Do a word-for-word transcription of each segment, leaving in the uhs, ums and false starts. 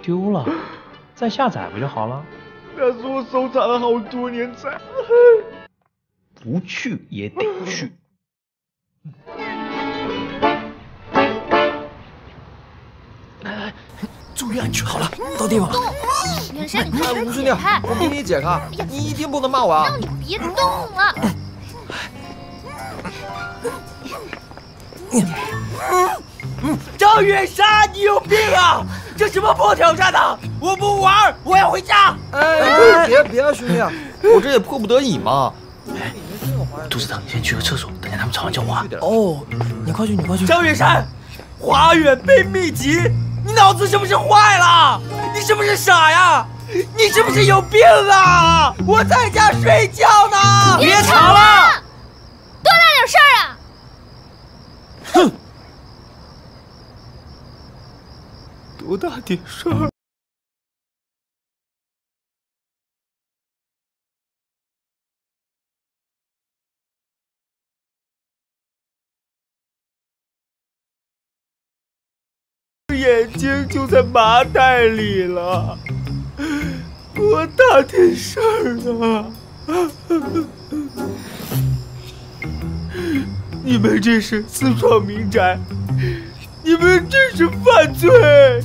丢了，再下载不就好了？ 那是我收藏了好多年才。 不去也得去。 哎，注意安全。好了，到地方了。 远山，你快哎， 点吴兄弟， 解开！ 我给你解开，你一定不能骂我啊！ 让你别动了。 张远山，你有病啊！这什么破挑战呢？我不玩，我要回家。 哎，别别啊，兄弟，我这也迫不得已嘛。 哎，肚子疼，先去个厕所，等下他们吵完叫我啊。 哦，你快去，你快去。 张远山，花园被秘籍，你脑子是不是坏了？你是不是傻呀？你是不是有病啊？我在家睡觉呢。 别吵了，多大点事儿啊！ 哼， 多大点事儿？眼睛就在麻袋里了，多大点事儿啊！你们这是私闯民宅，你们这是犯罪！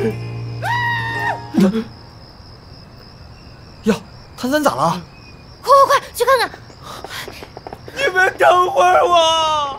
呀，谭三咋了？ 快快快，去看看！ 你们等会儿我。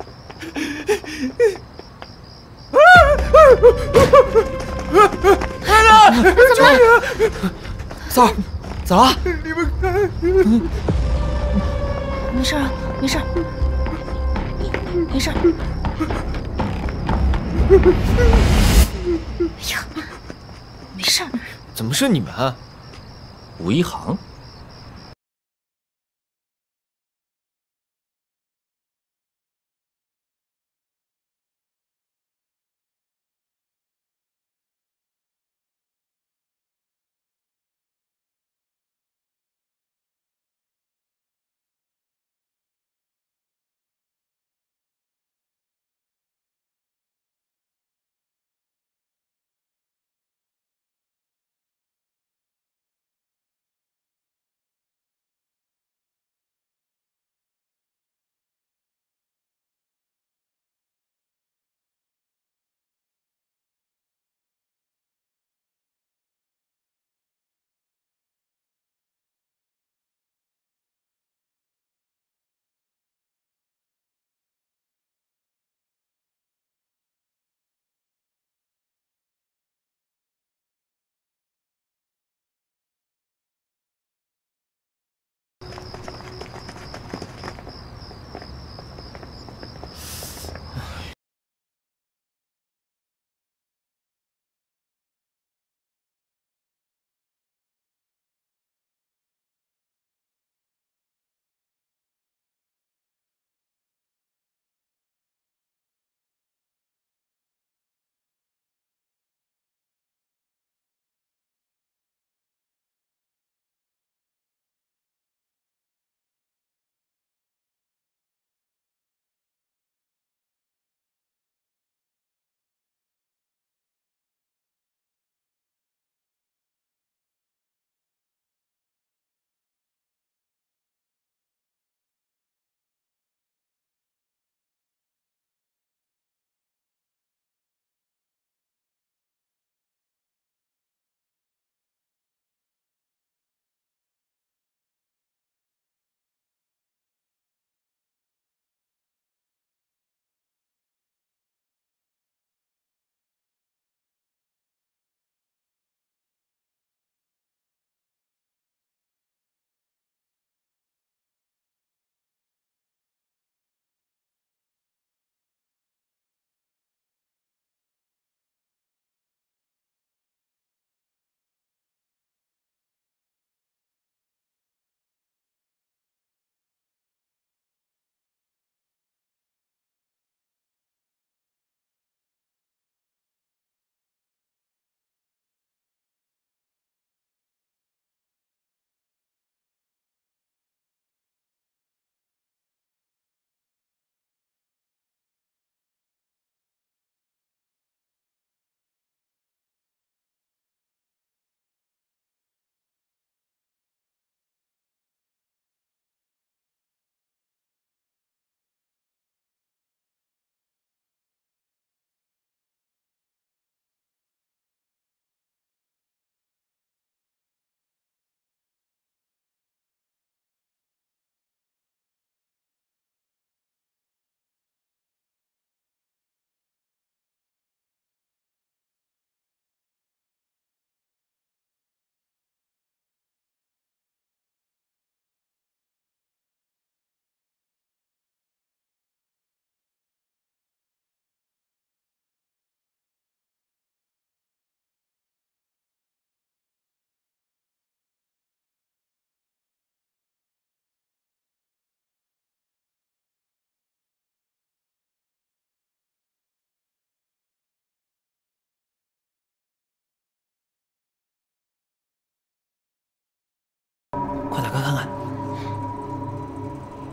来了， 怎么了？ 三儿，咋了？ 你们看， 没事啊，没事，没事。哎呀，没事。 怎么是你们？ 吴一航。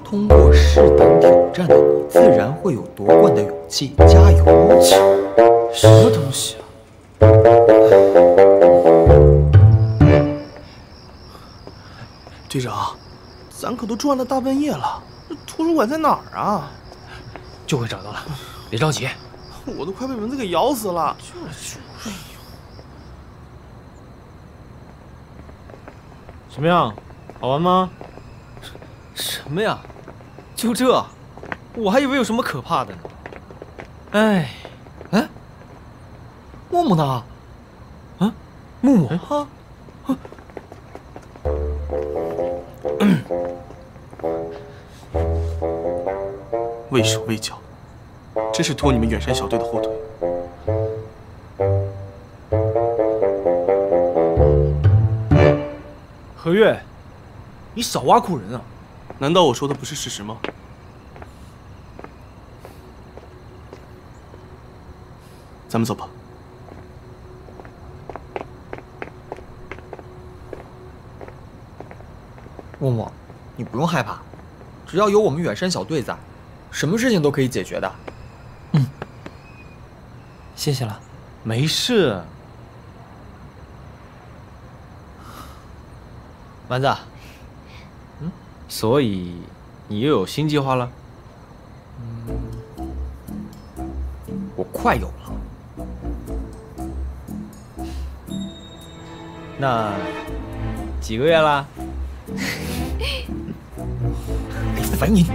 通过试胆挑战的你，自然会有夺冠的勇气。加油！ 什么东西啊？ 队长，咱可都转了大半夜了，这图书馆在哪儿啊？ 就会找到了，别着急。 我都快被蚊子给咬死了。 就是，哎呦，怎么样，好玩吗？什么呀？就这？我还以为有什么可怕的呢。哎， 哎，木木呢？ 啊，木木啊？ 畏手畏脚，真是拖你们远山小队的后腿。 何月，你少挖苦人啊！ 难道我说的不是事实吗？咱们走吧。 木木，你不用害怕，只要有我们远山小队在，什么事情都可以解决的。 嗯，谢谢了。没事。丸子，嗯，所以你又有新计划了？ 嗯，我快有了。 那几个月啦？ 烦你！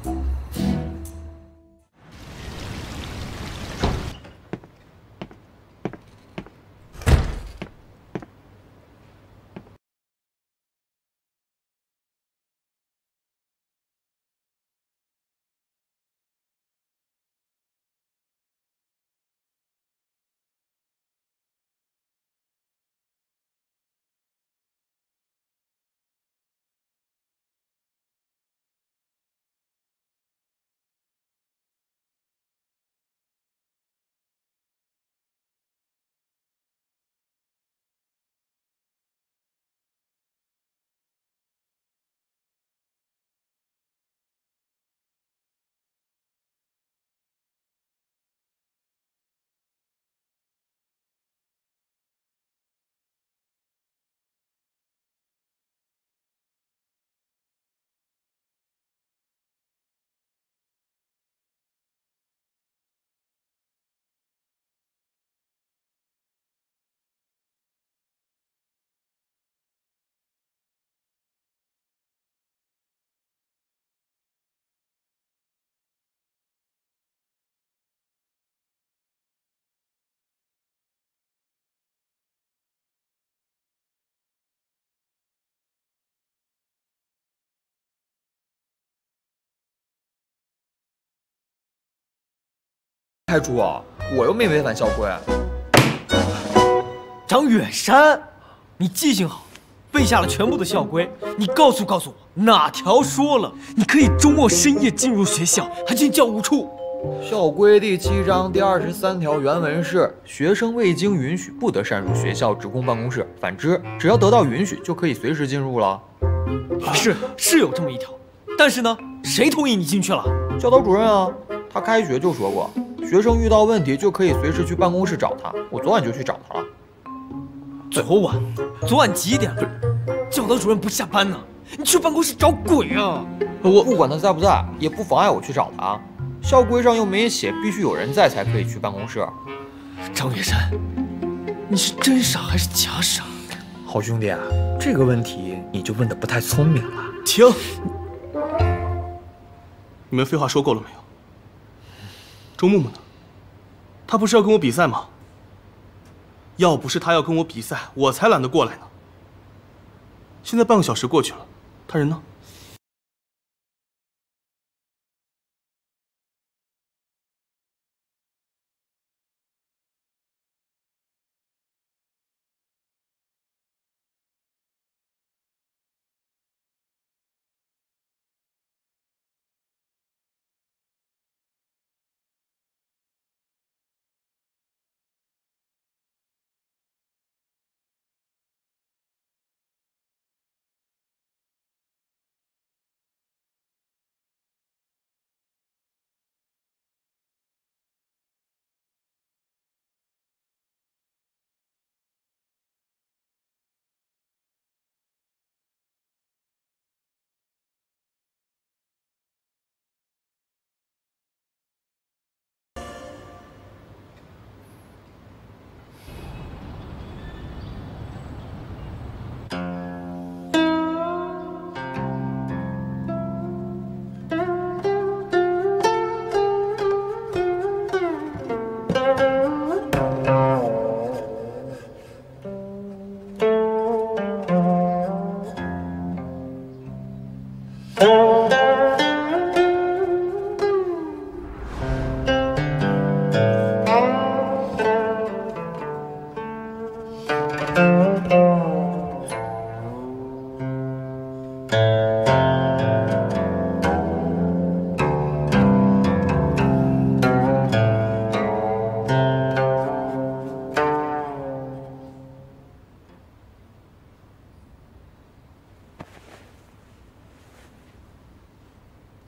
开除我，我又没违反校规。 张远山，你记性好，背下了全部的校规。你告诉告诉我，哪条说了你可以周末深夜进入学校，还进教务处？ 校规第七章第二十三条原文是：学生未经允许不得擅入学校职工办公室。反之，只要得到允许，就可以随时进入了。 是是有这么一条，但是呢，谁同意你进去了？ 教导主任啊，他开学就说过。学生遇到问题就可以随时去办公室找他，我昨晚就去找他了。 昨晚？昨晚几点了？教导主任不下班呢，你去办公室找鬼啊！ 我不管他在不在，也不妨碍我去找他。校规上又没写必须有人在才可以去办公室。 张远山，你是真傻还是假傻？ 好兄弟啊，这个问题你就问得不太聪明了。 停！ 你们废话说够了没有？周木木呢？他不是要跟我比赛吗？要不是他要跟我比赛，我才懒得过来呢。现在半个小时过去了，他人呢？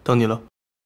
等你了。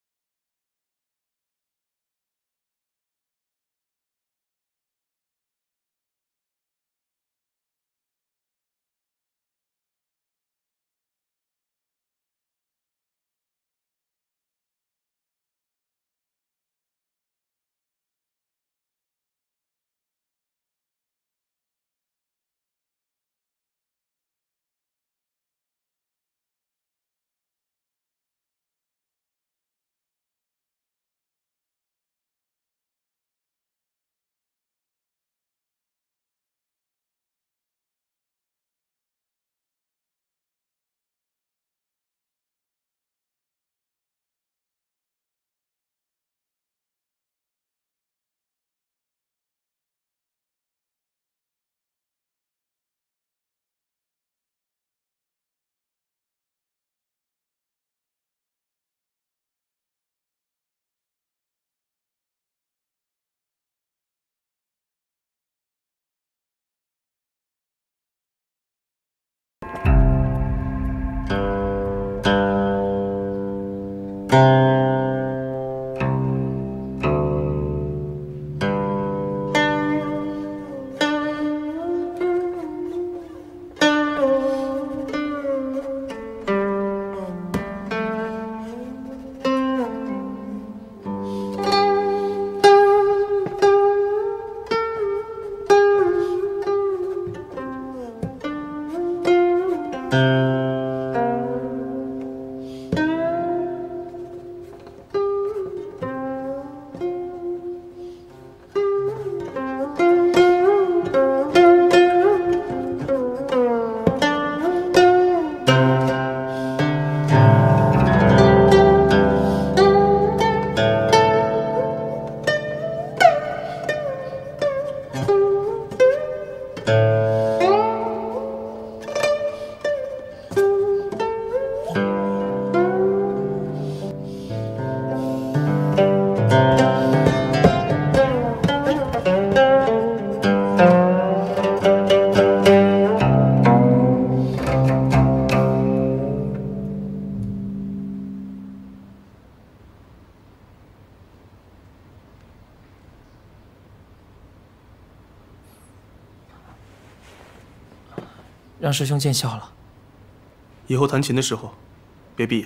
让师兄见笑了。 以后弹琴的时候，别闭眼。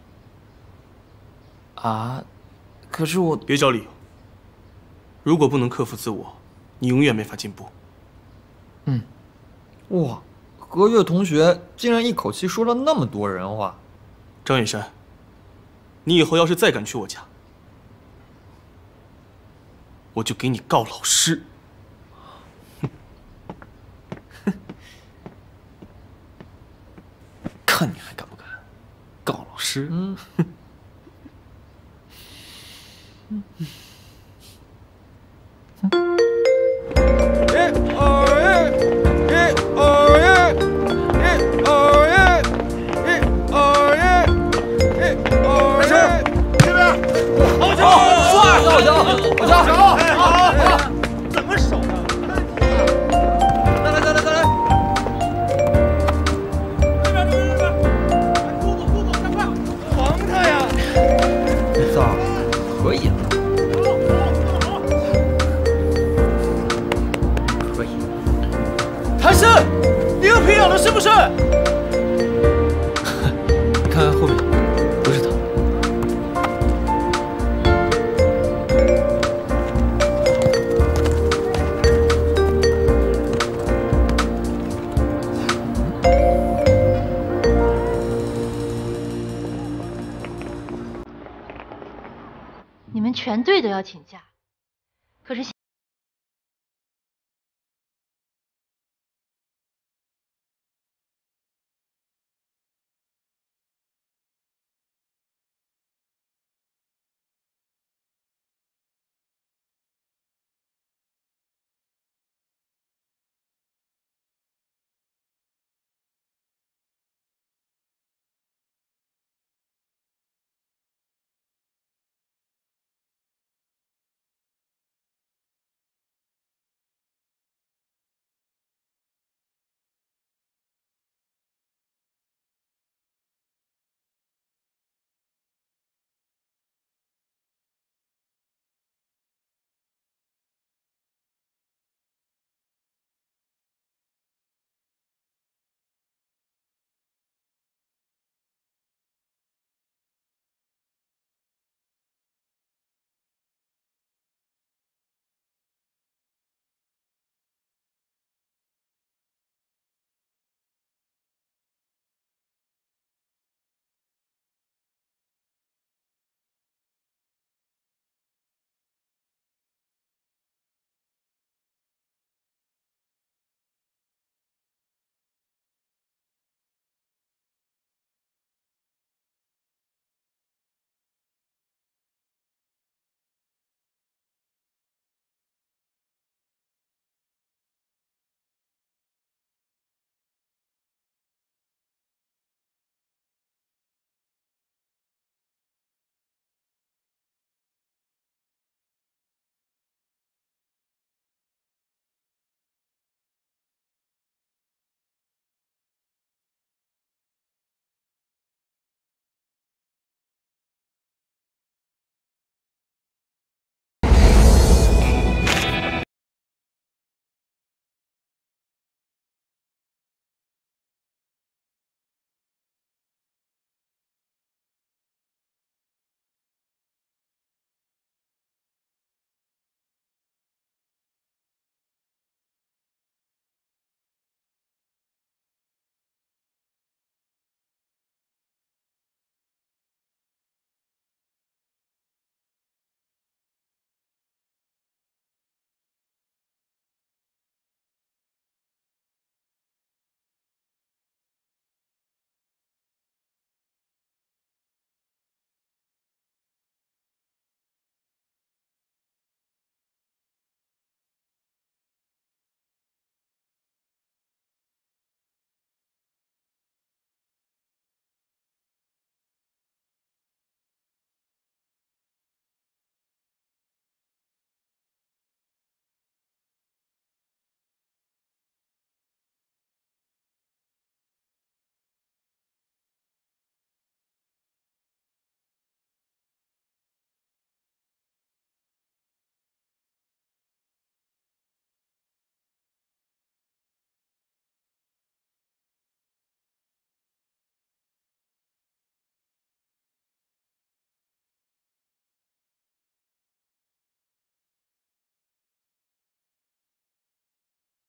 啊，可是我…… 别找理由。如果不能克服自我，你永远没法进步。 嗯。 哇，何月同学竟然一口气说了那么多人话。 张远山，你以后要是再敢去我家，我就给你告老师。 看你还敢不敢告老师？ 嗯。 是不是？ 你看看后面，不是他。 你们全队都要请假，可是。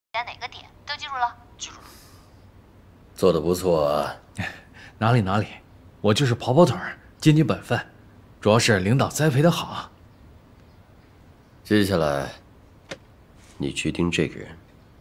在哪个点都记住了？ 记住了。 做得不错啊。 哪里哪里，我就是跑跑腿儿，尽尽本分，主要是领导栽培的好。 接下来，你去盯这个人。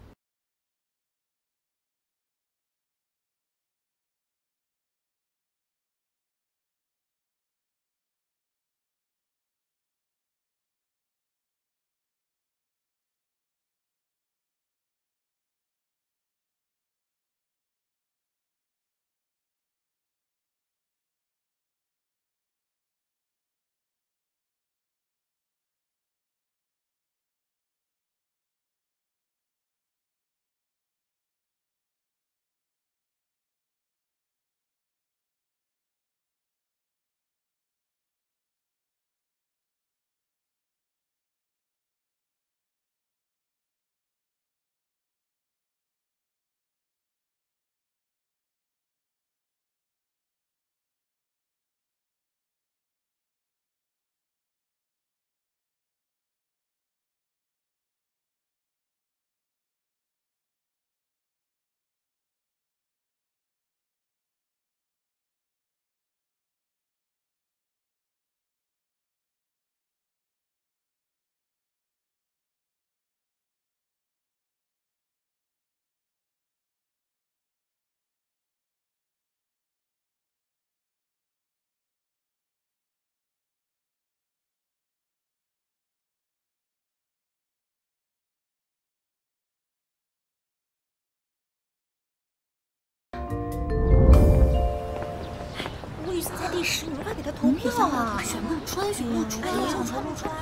吴宇森才第十，你们快给他投票啊！选陆川，选陆川，陆川，陆川。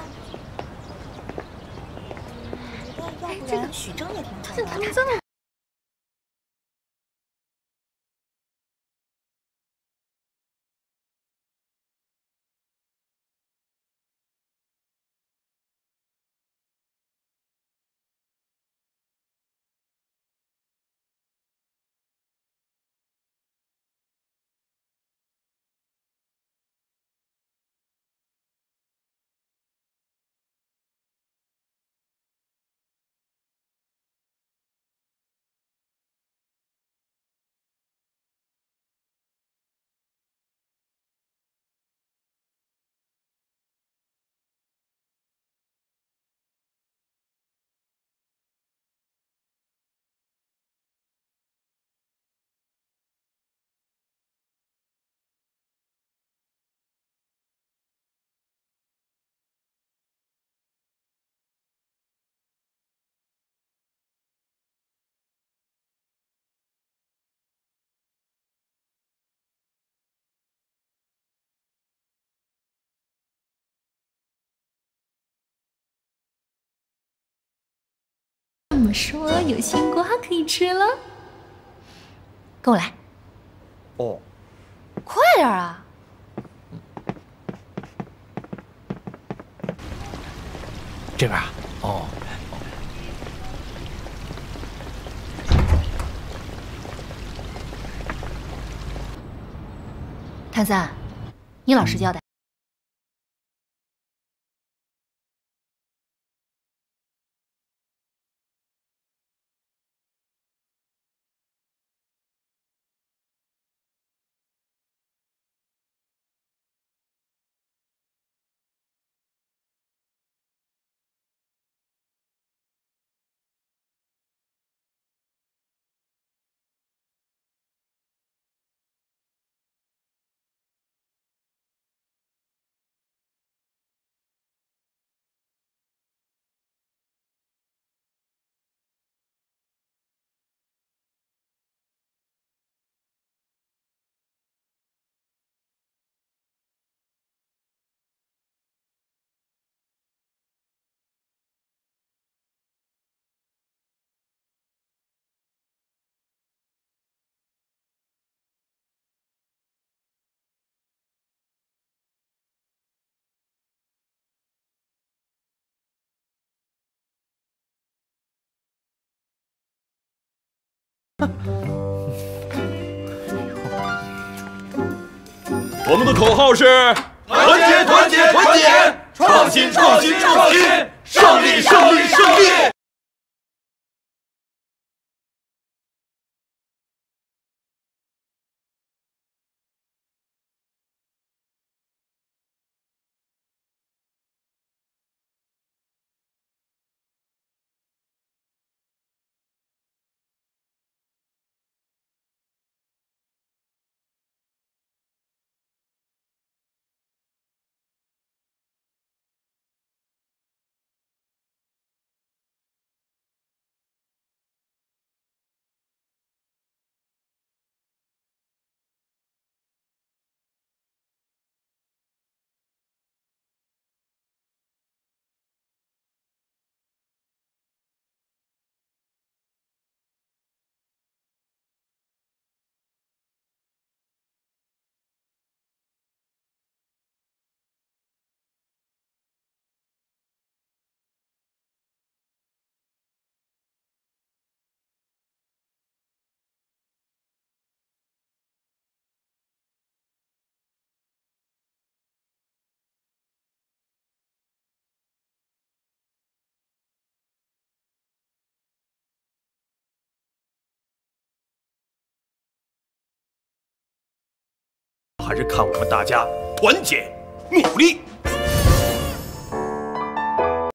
哎，这个许峥也挺好的。他们这么。 这么说，有新瓜可以吃了。跟我来。 哦， 快点啊！ 这边啊。哦。 谭三，你老实交代。 我们的口号是：团结，团结，团结！创新，创新，创新！胜利，胜利，胜利！ 还是看我们大家团结努力。